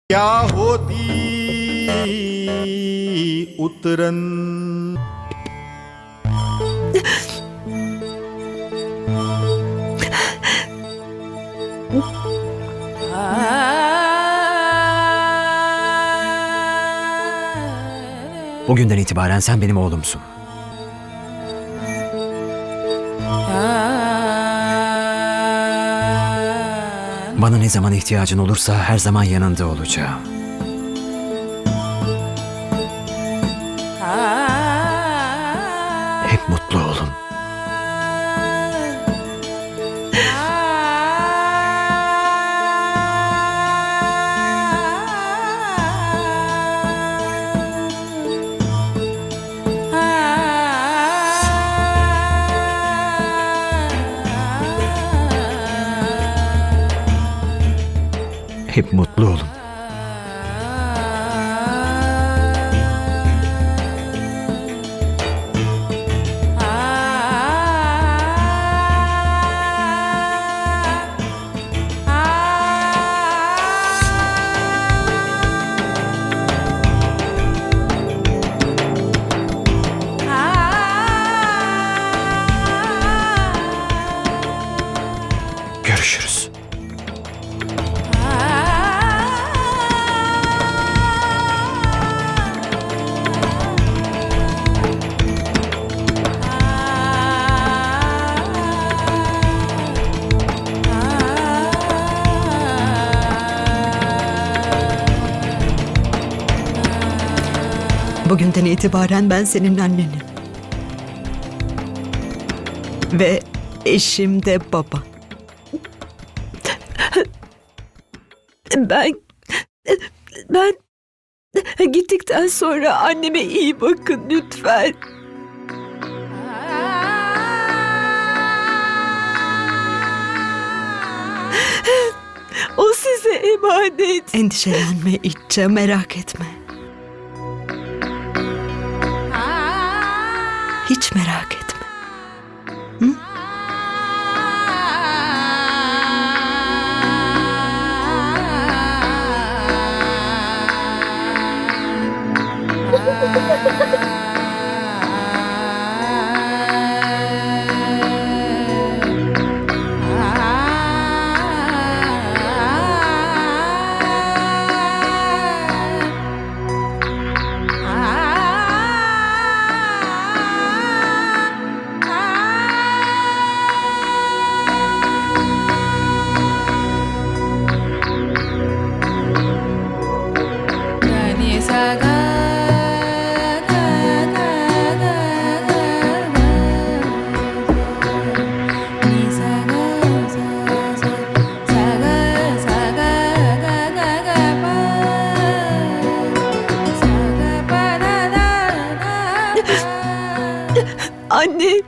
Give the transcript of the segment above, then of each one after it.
क्या होती उतरन। Bugünden itibaren sen benim oğlumsun. Bana ne zaman ihtiyacın olursa her zaman yanında olacağım. Hep mutlu olun. Hep mutlu olun. Görüşürüz. Bugünden itibaren ben senin annenim. Ve eşim de baba. Ben gittikten sonra anneme iyi bakın lütfen. O size emanet. Endişelenme İtça, merak etme. Hiç merak etme. Hı? Anne.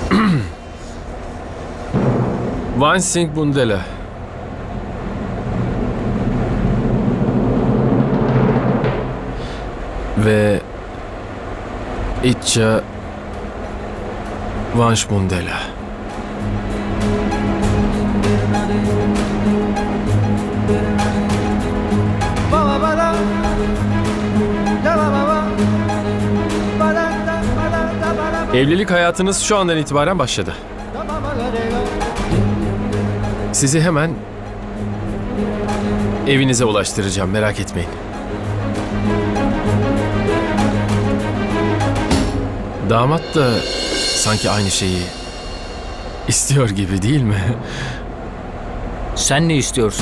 Van Singh Bundela. Ve İtça Vanş Bundela. Evlilik hayatınız şu andan itibaren başladı. Sizi hemen evinize ulaştıracağım, merak etmeyin. Damat da sanki aynı şeyi istiyor gibi, değil mi? Sen ne istiyorsun?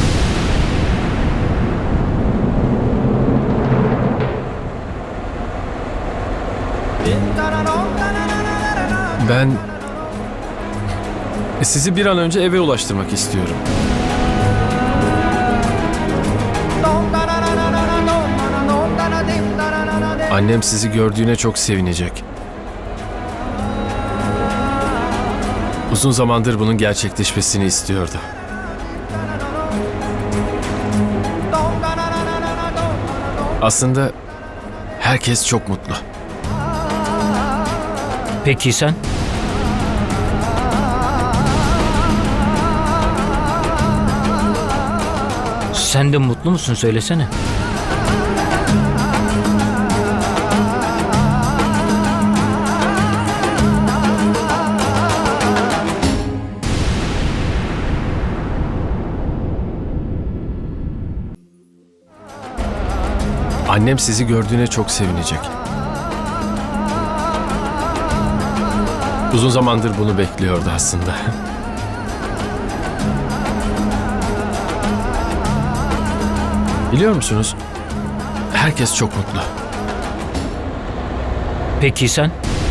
Ben sizi bir an önce eve ulaştırmak istiyorum. Annem sizi gördüğüne çok sevinecek. Uzun zamandır bunun gerçekleşmesini istiyordu. Aslında herkes çok mutlu. Peki sen? Sen de mutlu musun, söylesene. Annem sizi gördüğüne çok sevinecek. Uzun zamandır bunu bekliyordu aslında. Biliyor musunuz? Herkes çok mutlu. Peki sen?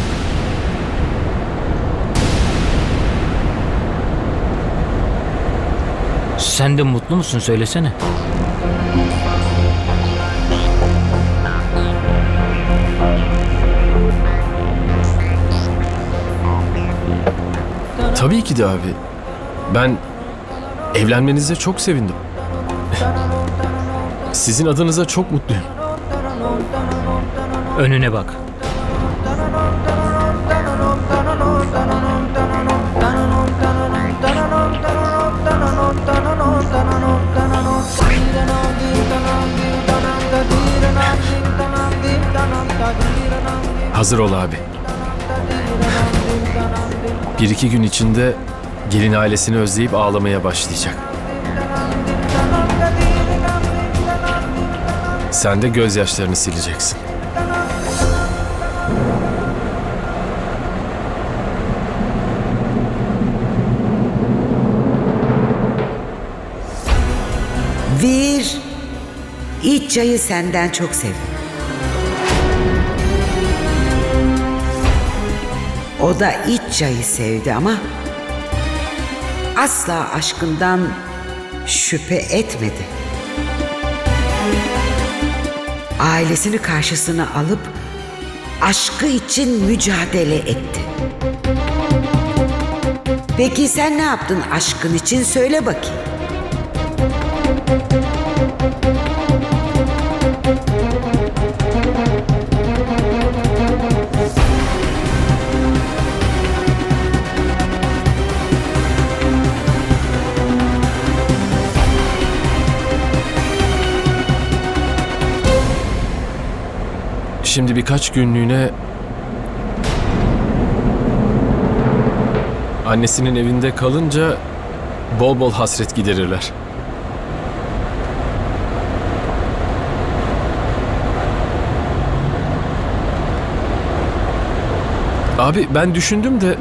Sen de mutlu musun, söylesene. Tabii ki de abi. Ben evlenmenize çok sevindim. Sizin adınıza çok mutluyum. Önüne bak. Hazır ol abi. Bir iki gün içinde gelin ailesini özleyip ağlamaya başlayacak. Sen de gözyaşlarını sileceksin. Vir, İtça'yı senden çok sevdim. O da İtça'yı sevdi ama asla aşkından şüphe etmedi. Ailesini karşısına alıp aşkı için mücadele etti. Peki sen ne yaptın aşkın için, söyle bakayım. Şimdi birkaç günlüğüne annesinin evinde kalınca bol bol hasret giderirler. Abi ben düşündüm de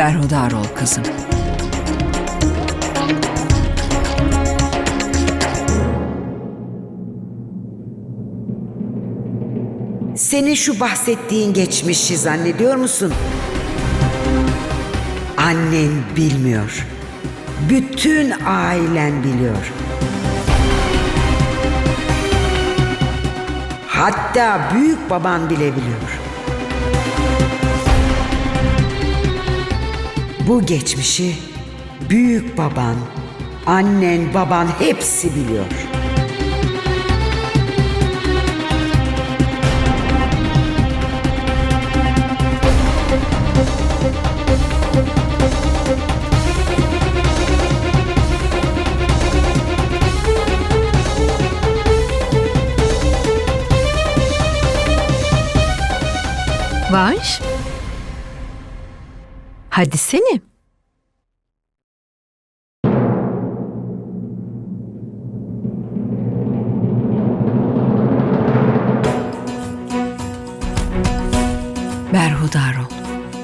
Berhudar ol kızım. Senin şu bahsettiğin geçmişi zannediyor musun? Annen bilmiyor. Bütün ailen biliyor. Hatta büyük baban bile biliyor. Bu geçmişi büyük baban, annen, baban hepsi biliyor. Vanş. Hadi seni. Berhudar ol.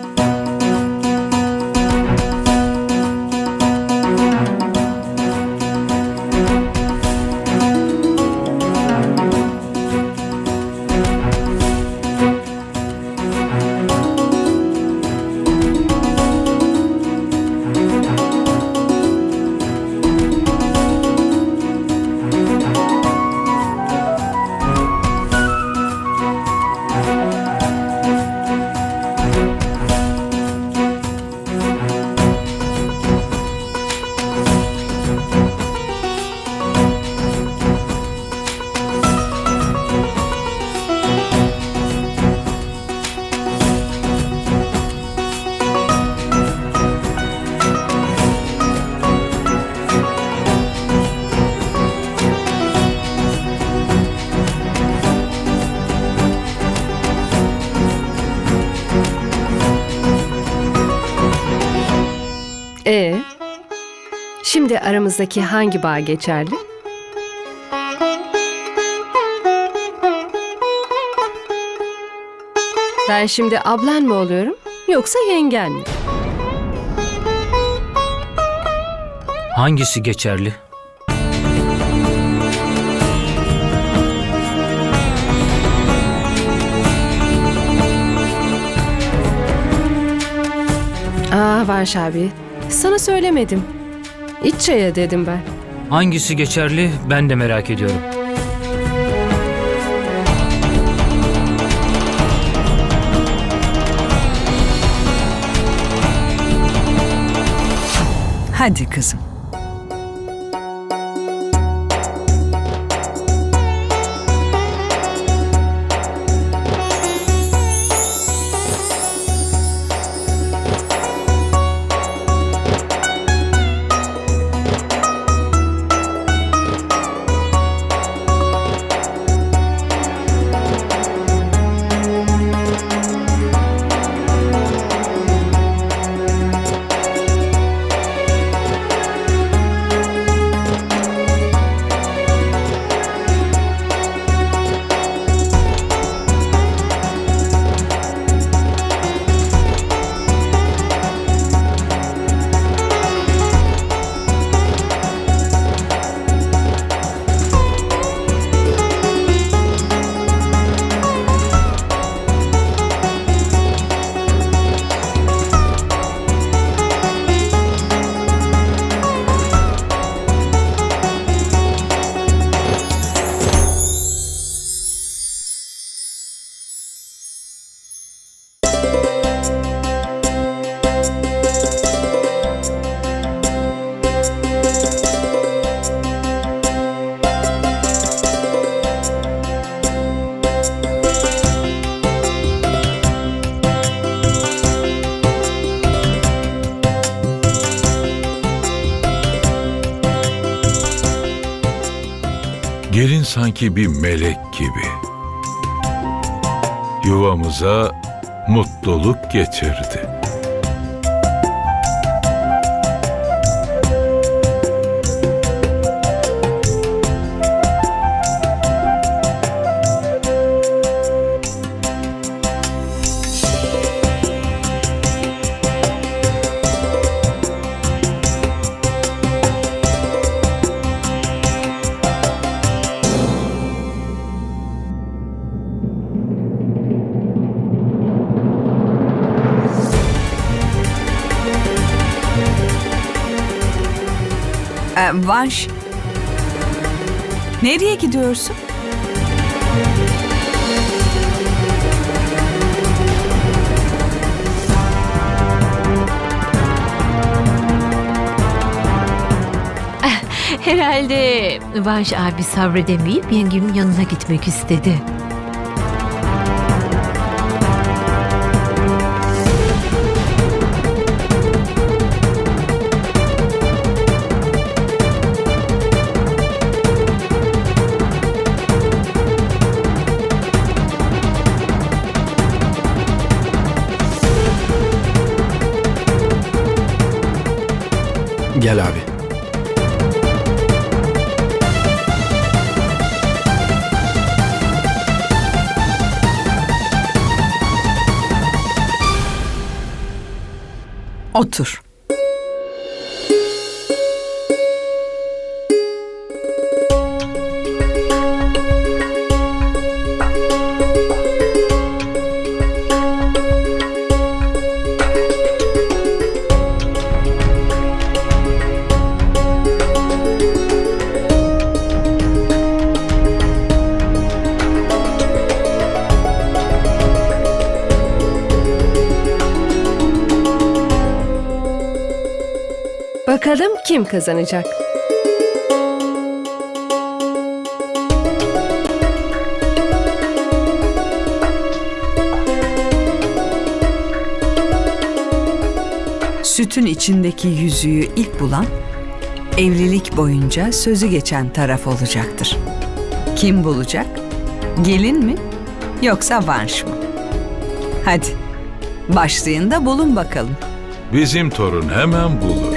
Şimdi aramızdaki hangi bağ geçerli? Ben şimdi ablan mı oluyorum yoksa yengen mi? Hangisi geçerli? Vanş abi, sana söylemedim. İç çaya dedim ben. Hangisi geçerli ben de merak ediyorum. Hadi kızım. Gelin sanki bir melek gibi. Yuvamıza mutluluk getirdi. Vanş. Nereye gidiyorsun? Herhalde Vanş abi sabredemeyip yengemin yanına gitmek istedi. Gel abi. Otur. Bakalım kim kazanacak? Sütün içindeki yüzüğü ilk bulan, evlilik boyunca sözü geçen taraf olacaktır. Kim bulacak? Gelin mi? Yoksa Vanş mı? Hadi, başlayın da bulun bakalım. Bizim torun hemen bulur.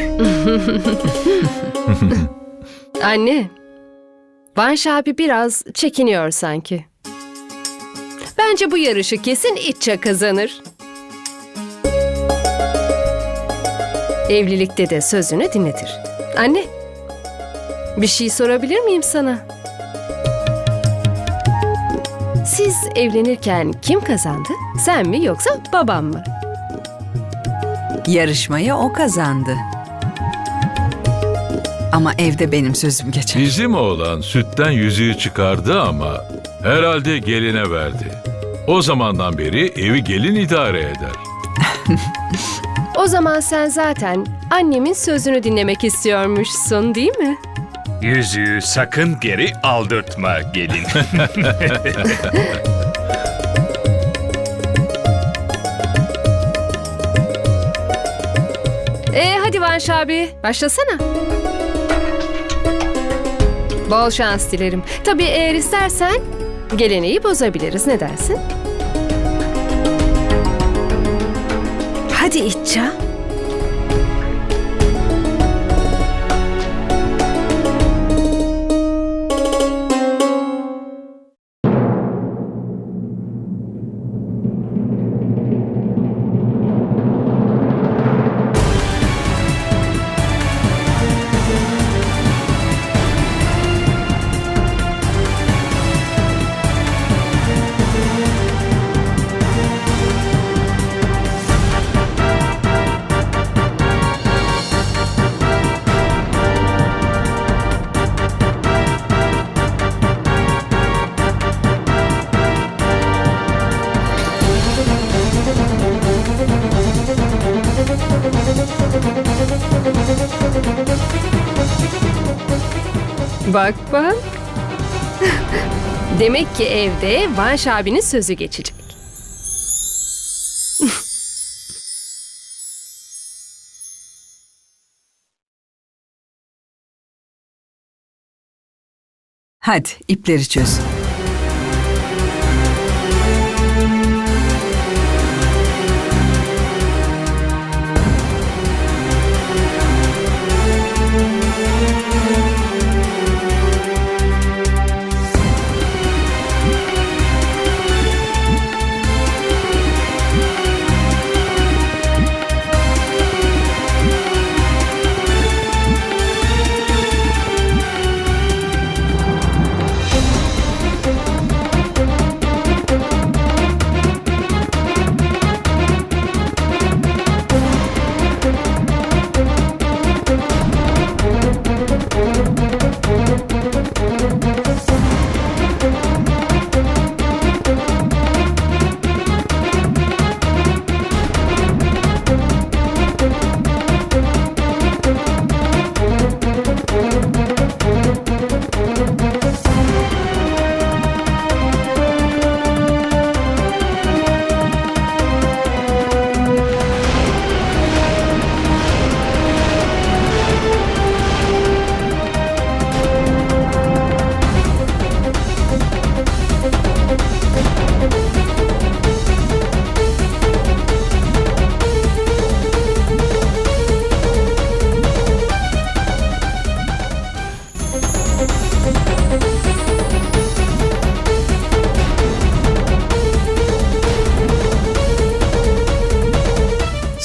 Anne, Vanş abi biraz çekiniyor sanki. Bence bu yarışı kesin İtça kazanır. Evlilikte de sözünü dinletir. Anne, bir şey sorabilir miyim sana? Siz evlenirken kim kazandı? Sen mi yoksa babam mı? Yarışmayı o kazandı. Ama evde benim sözüm geçer. Bizim oğlan sütten yüzüğü çıkardı ama herhalde geline verdi. O zamandan beri evi gelin idare eder. O zaman sen zaten annemin sözünü dinlemek istiyormuşsun, değil mi? Yüzüğü sakın geri aldırtma gelin. Hadi Vanş abi, başlasana. Bol şans dilerim. Tabii eğer istersen geleneği bozabiliriz. Ne dersin? Hadi İtça. Bak bak. Demek ki evde Vanş abinin sözü geçecek. Hadi ipleri çözün.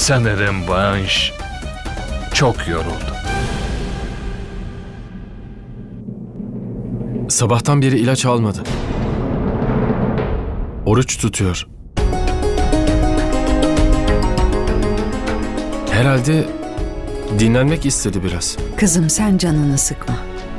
Sanırım Vanş çok yoruldu. Sabahtan beri ilaç almadı. Oruç tutuyor. Herhalde dinlenmek istedi biraz. Kızım sen canını sıkma.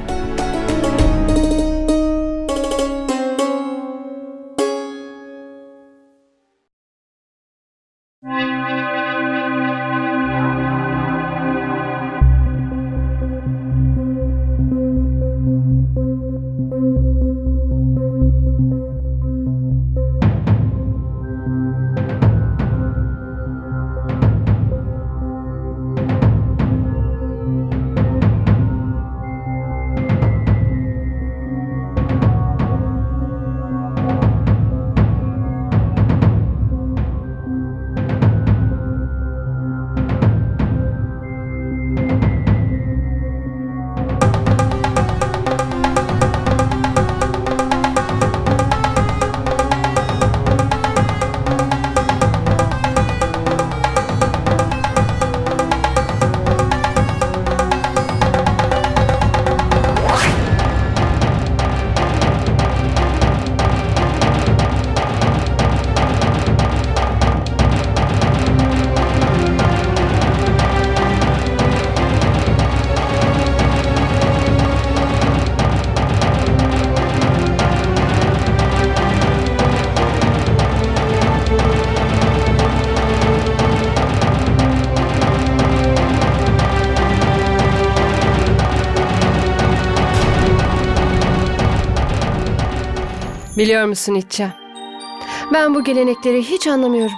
Biliyor musun İtça? Ben bu gelenekleri hiç anlamıyorum.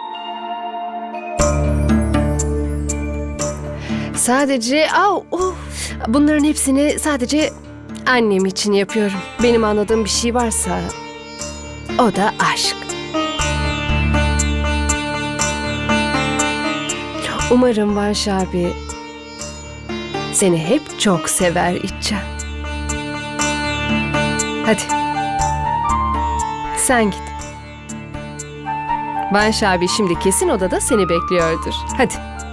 Sadece bunların hepsini sadece annem için yapıyorum. Benim anladığım bir şey varsa o da aşk. Umarım Vanş abi seni hep çok sever İtça. Hadi. Sen git. Vanş abi şimdi kesin odada seni bekliyordur. Hadi.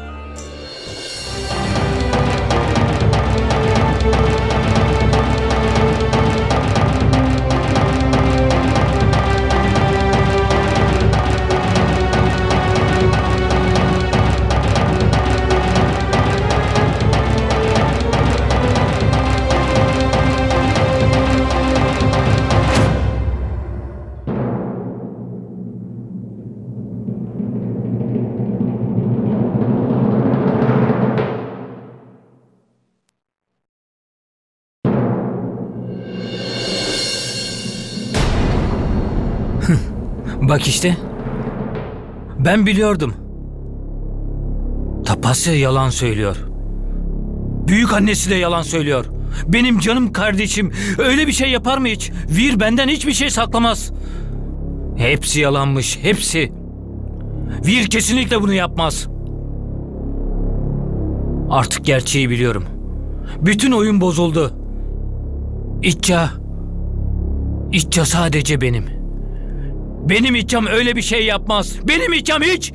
Bak işte. Ben biliyordum. Tapasya yalan söylüyor. Büyük annesi de yalan söylüyor. Benim canım kardeşim öyle bir şey yapar mı hiç? Vir benden hiçbir şey saklamaz. Hepsi yalanmış, hepsi. Vir kesinlikle bunu yapmaz. Artık gerçeği biliyorum. Bütün oyun bozuldu. İtça sadece benim. Benim İtçam öyle bir şey yapmaz. Benim İtçam hiç...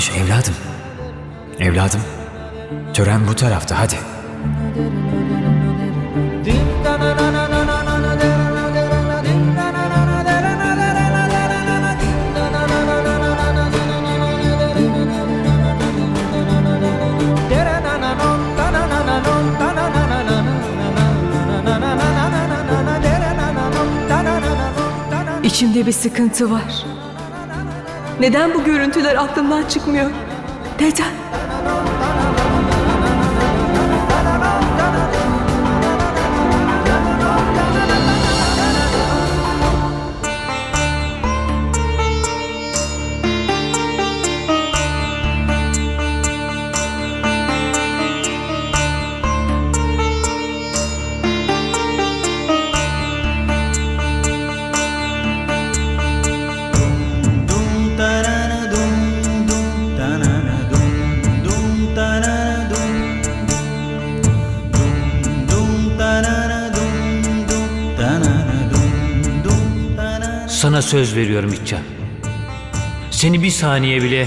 Vanş evladım. Evladım. Tören bu tarafta, hadi. İçimde bir sıkıntı var. Neden bu görüntüler aklımdan çıkmıyor? Neden? Sana söz veriyorum İtça. Seni bir saniye bile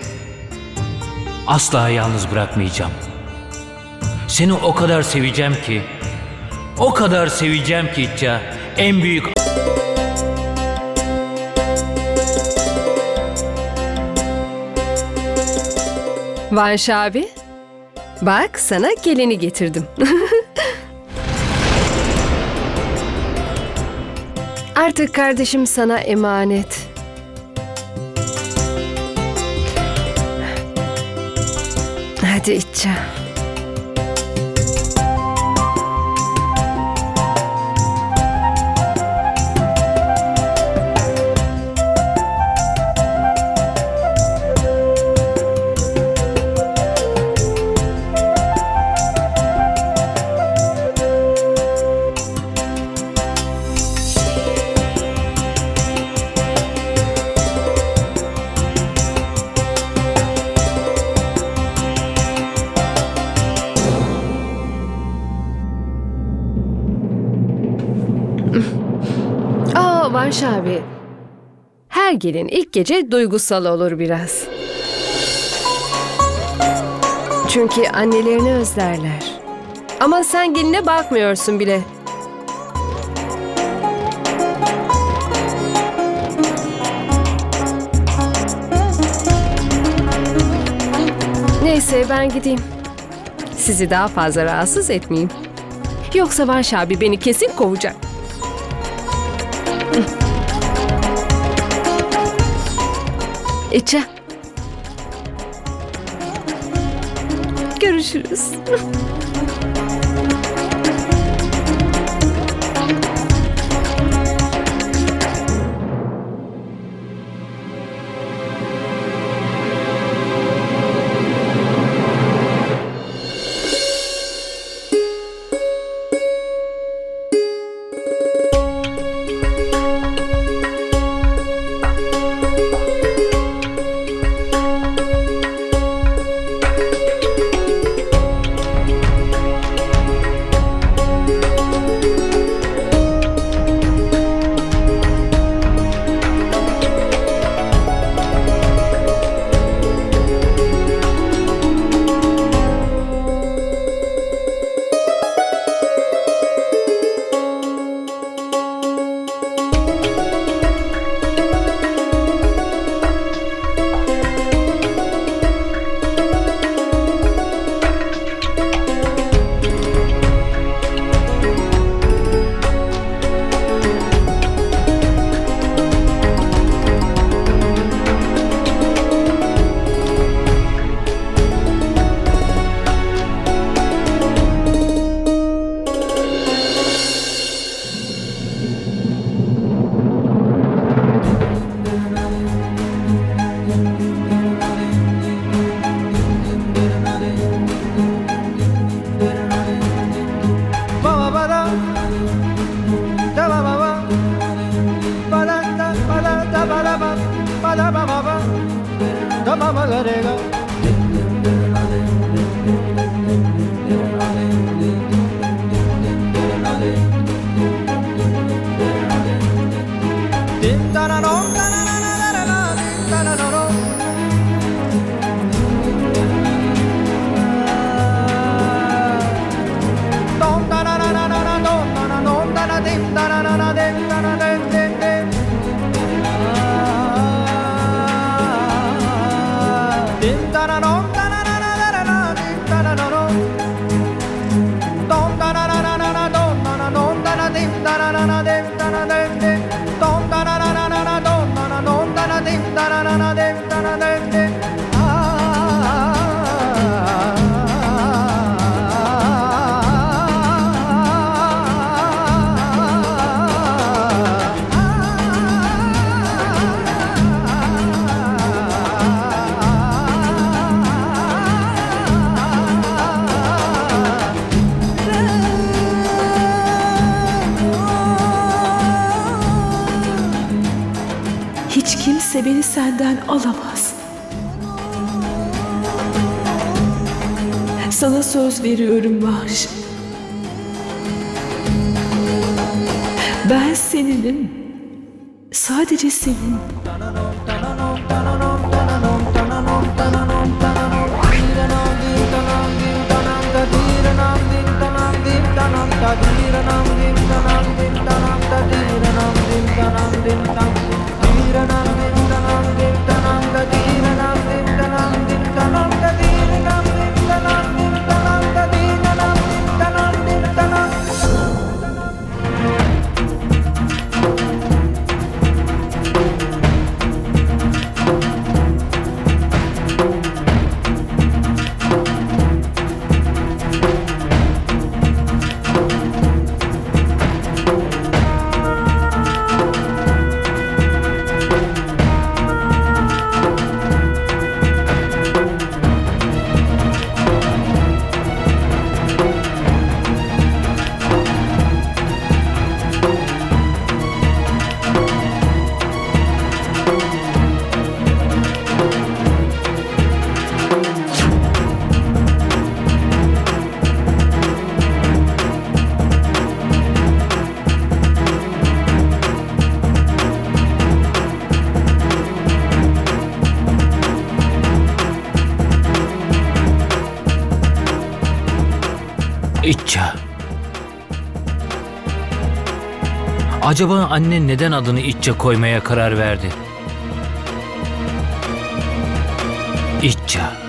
asla yalnız bırakmayacağım. Seni o kadar seveceğim ki, o kadar seveceğim ki İtça, en büyük... Vanş abi, bak sana gelini getirdim. Artık kardeşim sana emanet. Hadi İtça. Vanş abi, her gelin ilk gece duygusal olur biraz. Çünkü annelerini özlerler. Ama sen geline bakmıyorsun bile. Neyse ben gideyim. Sizi daha fazla rahatsız etmeyeyim. Yoksa Vanş abi beni kesin kovacak. İtça. Görüşürüz. kimse beni senden alamaz. Sana söz veriyorum Vanş. Ben seninim. Sadece senin. İtça. Acaba annen neden adını İtça koymaya karar verdi? İtça.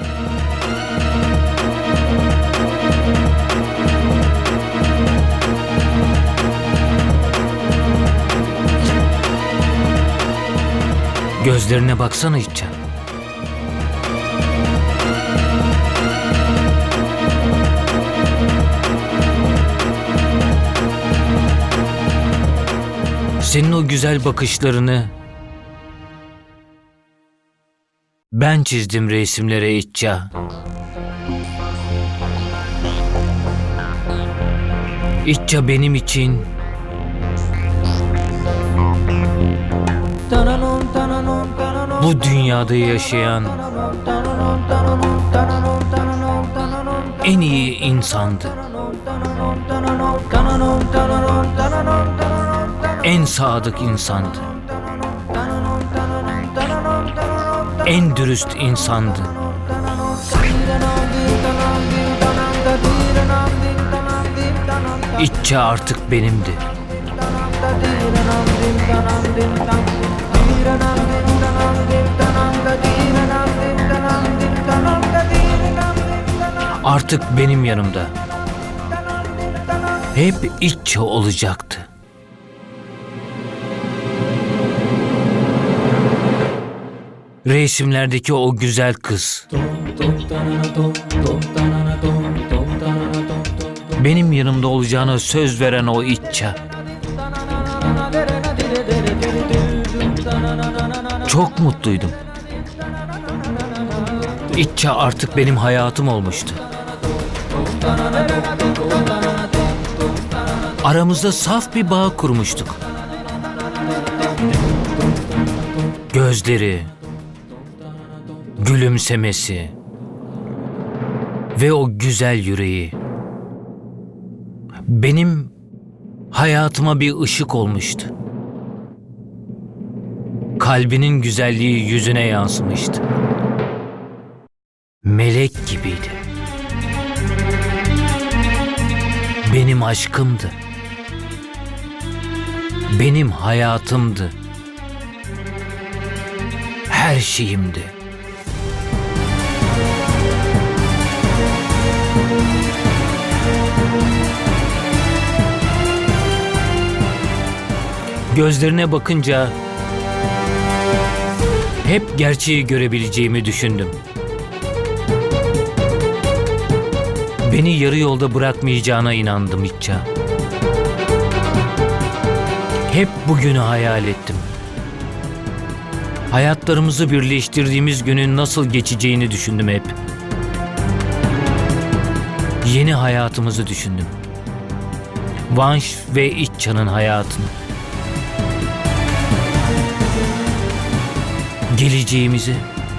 Gözlerine baksana İtça. Senin o güzel bakışlarını ben çizdim resimlere İtça. İtça benim için bu dünyada yaşayan en iyi insandı. En sadık insandı. En dürüst insandı. İtça artık benimdi. Artık benim yanımda. Hep İtça olacaktı. Resimlerdeki o güzel kız. Benim yanımda olacağına söz veren o İtça. Çok mutluydum. İtça artık benim hayatım olmuştu. Aramızda saf bir bağ kurmuştuk. Gözleri, gülümsemesi ve o güzel yüreği benim hayatıma bir ışık olmuştu. Kalbinin güzelliği yüzüne yansımıştı. Melek gibiydi. Benim aşkımdı. Benim hayatımdı. Her şeyimdi. Gözlerine bakınca hep gerçeği görebileceğimi düşündüm. Beni yarı yolda bırakmayacağına inandım İtça. Hep bugünü hayal ettim. Hayatlarımızı birleştirdiğimiz günün nasıl geçeceğini düşündüm hep. Yeni hayatımızı düşündüm. Vanş ve İtça'nın hayatını. geleceğimizi,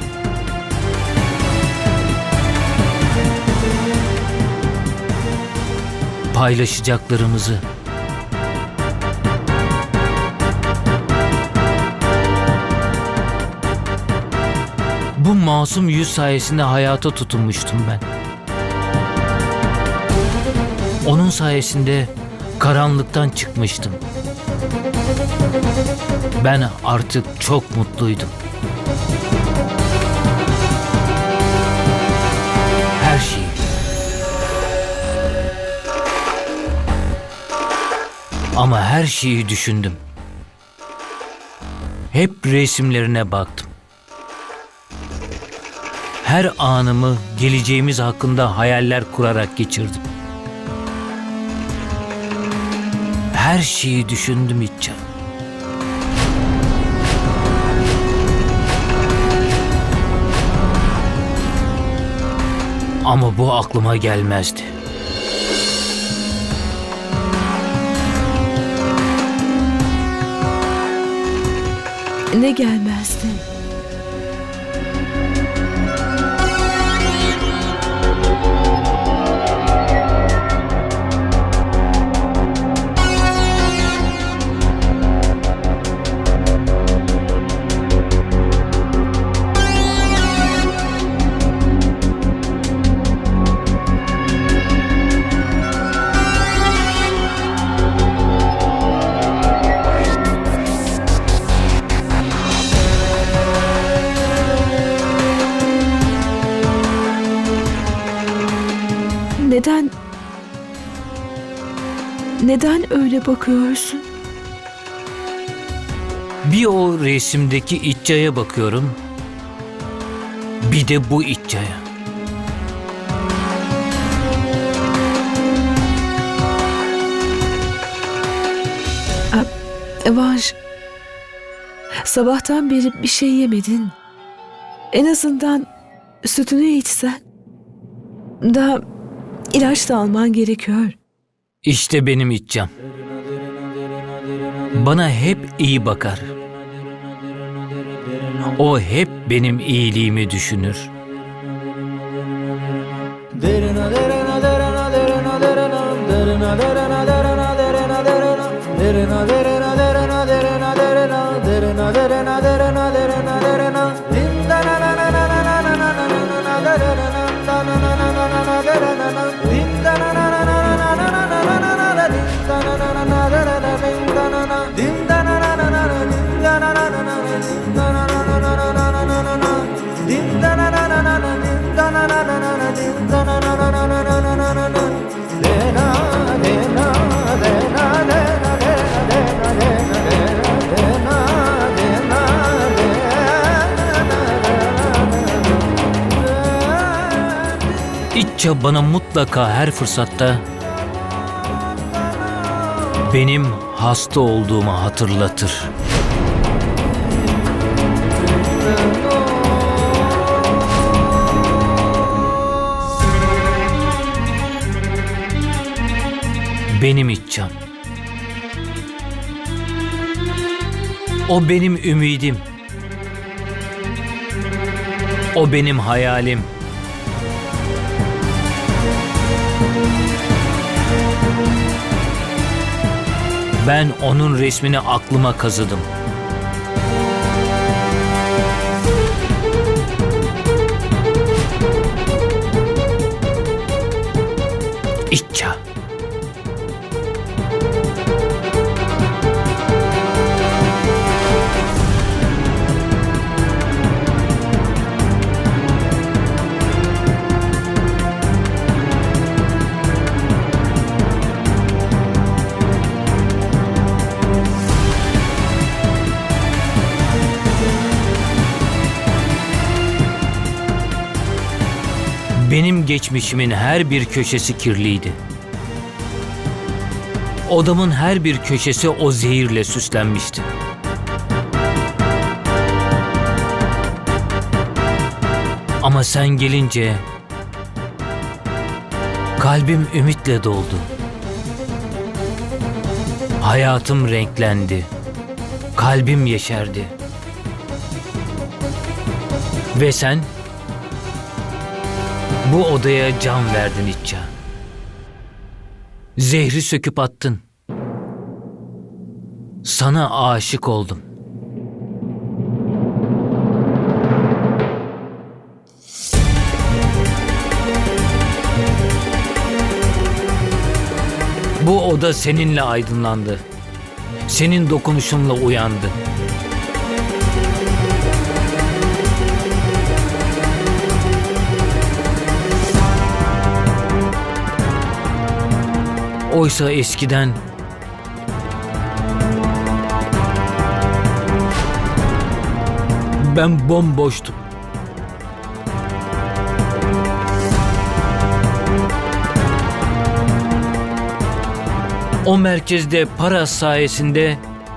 paylaşacaklarımızı, bu masum yüz sayesinde hayata tutunmuştum ben. Onun sayesinde karanlıktan çıkmıştım. Ben artık çok mutluydum. Her şeyi. Ama her şeyi düşündüm. Hep resimlerine baktım. Her anımı geleceğimiz hakkında hayaller kurarak geçirdim. Her şeyi düşündüm İtcan. Ama bu aklıma gelmezdi. Ne gelmezdi? Neden öyle bakıyorsun? Bir o resimdeki İcca'ya bakıyorum, bir de bu İcca'ya. Vanş, sabahtan beri bir şey yemedin. En azından sütünü içsen. Daha ilaç da alman gerekiyor. İşte benim İcca'm. Bana hep iyi bakar. O hep benim iyiliğimi düşünür. İcca bana mutlaka her fırsatta benim hasta olduğumu hatırlatır. Benim İcca'm. O benim ümidim. O benim hayalim. Ben onun resmini aklıma kazıdım. İcca. Benim geçmişimin her bir köşesi kirliydi. Odamın her bir köşesi o zehirle süslenmişti. Ama sen gelince kalbim ümitle doldu. Hayatım renklendi. Kalbim yeşerdi. Ve sen bu odaya can verdin İtça. Zehri söküp attın. Sana aşık oldum. Bu oda seninle aydınlandı. Senin dokunuşunla uyandı. Oysa eskiden ben bomboştum. O merkezde para sayesinde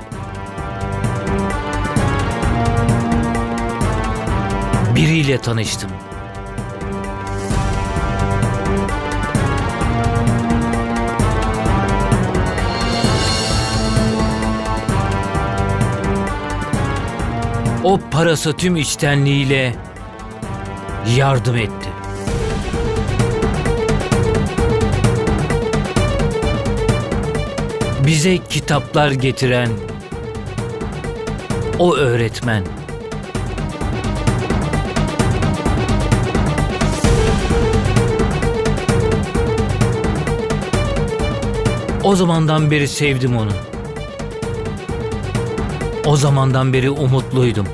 biriyle tanıştım. O parası tüm içtenliğiyle yardım etti. Bize kitaplar getiren o öğretmen. O zamandan beri sevdim onu. O zamandan beri umutluydum.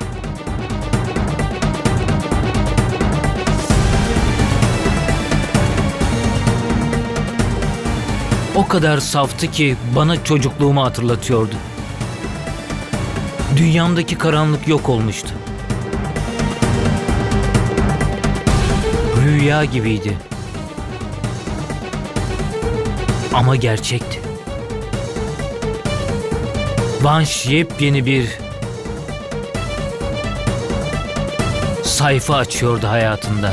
O kadar saftı ki bana çocukluğumu hatırlatıyordu. Dünyamdaki karanlık yok olmuştu. Rüya gibiydi. Ama gerçekti. Vanş yepyeni bir sayfa açıyordu hayatında.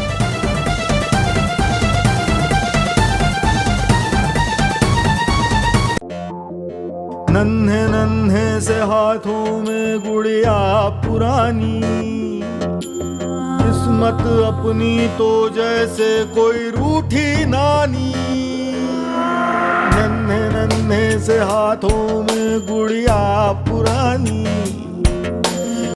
नन्हे नन्हे से हाथों में गुड़िया पुरानी, किस्मत अपनी तो जैसे कोई रूठी नानी। नन्हे नन्हे से हाथों में गुड़िया पुरानी,